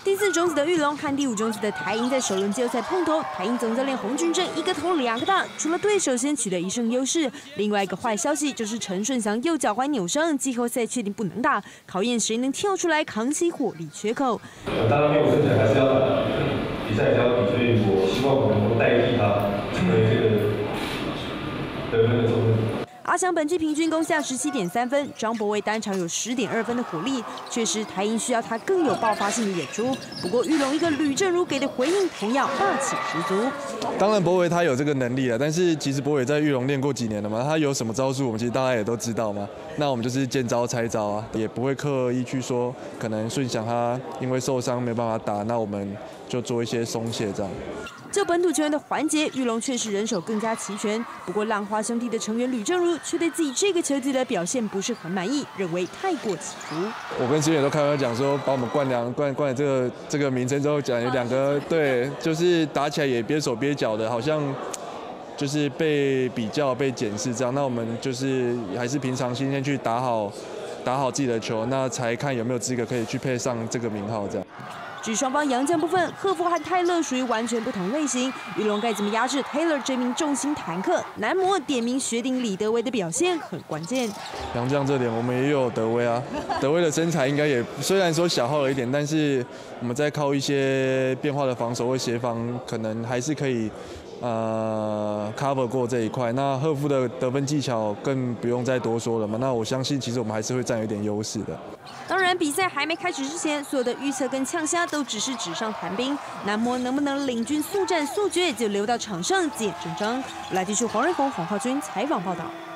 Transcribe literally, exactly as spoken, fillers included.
第四种子的玉龙和第五种子的台银在首轮季后赛碰头，台银总教练洪俊正一个头两个大，除了对手先取得一胜优势，另外一个坏消息就是陈顺祥右脚踝扭伤，季后赛确定不能打，考验谁能跳出来扛起火力缺口。 当然，因为我身材还是要打，比赛还是要比，所以我希望我能够代替他成为这个得分的重任。 阿翔本季平均攻下十七点三分，张博伟单场有十点二分的火力，确实台银需要他更有爆发性的演出。不过玉龙一个吕正如给的回应同样霸气十足。 当然博伟他有这个能力了，但是其实博伟在玉龙练过几年了嘛，他有什么招数我们其实大家也都知道嘛。那我们就是见招拆招啊，也不会刻意去说可能顺祥他因为受伤没办法打，那我们就做一些松懈这样。 就本土球员的环节，玉龙确实人手更加齐全。不过浪花兄弟的成员吕正如却对自己这个球季的表现不是很满意，认为太过起伏。 我跟师姐都开玩笑讲说，把我们冠两冠冠了这个这个名称之后，讲有两个对，就是打起来也憋手憋脚的，好像就是被比较被检视这样。那我们就是还是平常心先去打好打好自己的球，那才看有没有资格可以去配上这个名号这样。 至于双方洋将部分，赫夫和泰勒属于完全不同类型。玉龙该怎么压制 Taylor 这名重型坦克？男模点名学顶李德威的表现很关键。 洋将这点我们也有德威啊，德威的身材应该也虽然说小号了一点，但是我们在靠一些变化的防守或协防，可能还是可以呃 cover 过这一块。那赫夫的得分技巧更不用再多说了嘛。那我相信其实我们还是会占有一点优势的。 当然，比赛还没开始之前，所有的预测跟呛虾都只是纸上谈兵。男模能不能领军速战速决，就留到场上见真章。来，继续黄瑞宏、黄浩君采访报道。